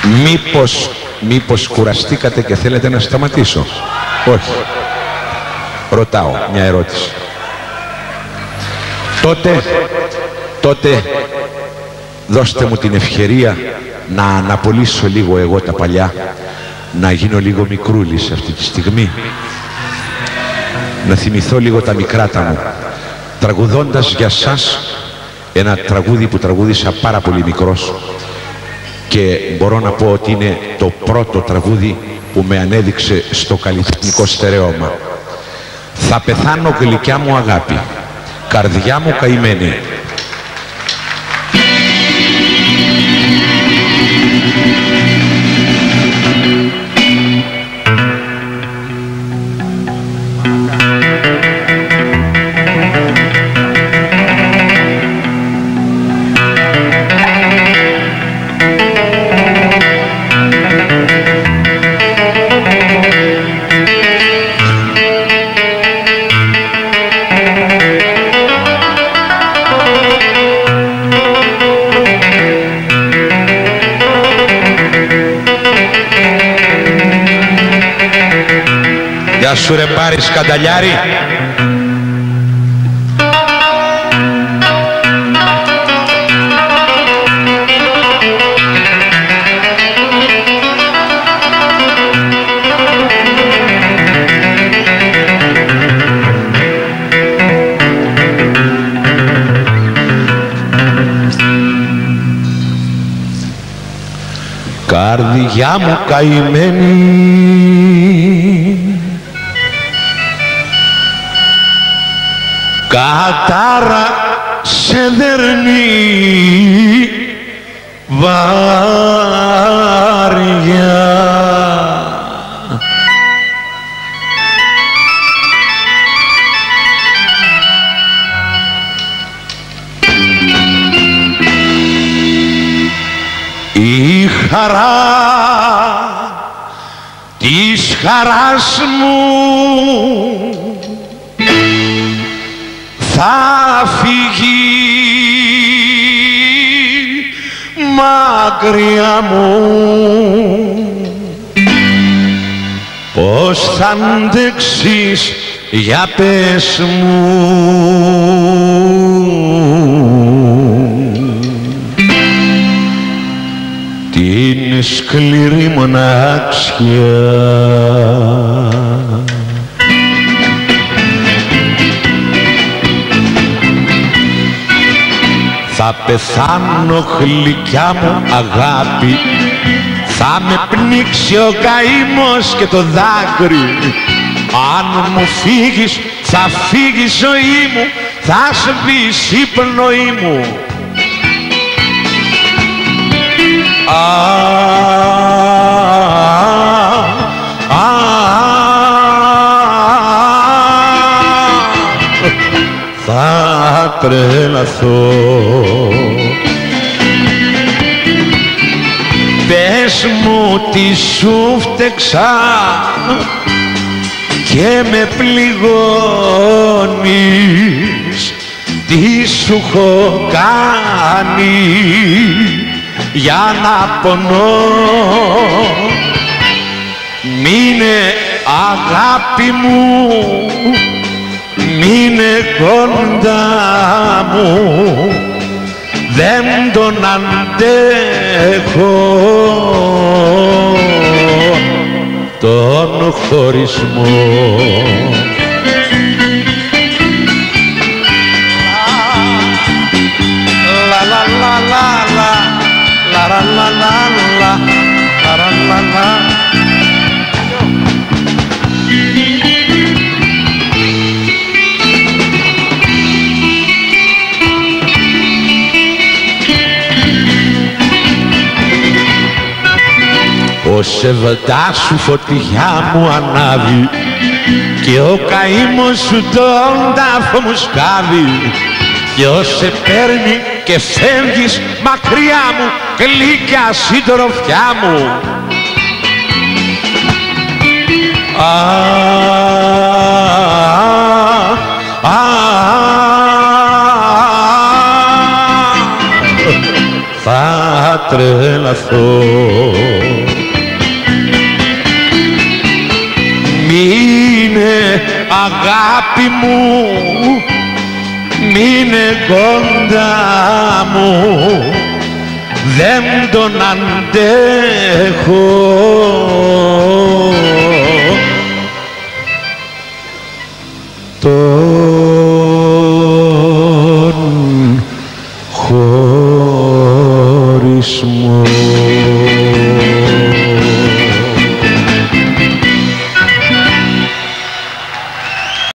Μήπως κουραστήκατε και θέλετε να σταματήσω? Όχι. Ρωτάω μια ερώτηση. Τότε δώστε μου την ευκαιρία να αναπολύσω λίγο εγώ τα παλιά, να γίνω λίγο μικρούλης αυτή τη στιγμή, να θυμηθώ λίγο τα μικράτα μου, τραγουδώντας για σας ένα τραγούδι που τραγούδισα πάρα πολύ μικρός και μπορώ να πω ότι είναι το πρώτο τραγούδι που με ανέδειξε στο καλλιτεχνικό στερέωμα. Θα πεθάνω γλυκιά μου αγάπη, καρδιά μου καημένη. Γεια σου ρε Πάρη Σκανταλιάρη. Καρδιά μου καημένη, κατάρα σε δέρνει βάρια. Η χαρά της χαράς μου θα φύγει μακριά μου. Πώς θα αντέξεις, για πες μου, την σκληρή μοναξιά. Θα πεθάνω γλυκιά μου αγάπη, θα με πνίξει ο καημός και το δάκρυ. Αν μου φύγεις, θα φύγει η ζωή μου, θα σβήσει η πνοή μου. Θα τρελαθώ. Πες μου τι σου φταίξα και με πληγώνεις, τι σου έχω κάνει για να πονώ. Μείνε αγάπη μου, μείνε κοντά μου, δεν τον αντέχω τον χωρισμό. Λα λα λα λα λα λα λα λα λα λα λα λα. Ως εβδά σου φωτιά μου ανάβει και ο καημός σου τον τάφο μου σκάβει, και ως σε παίρνει και φεύγεις μακριά μου, γλυκιά συντροφιά μου. θα τρελαθώ. Μείνε αγάπη μου, μείνε κοντά μου, δεν τον αντέχω. Τον χωρισμό.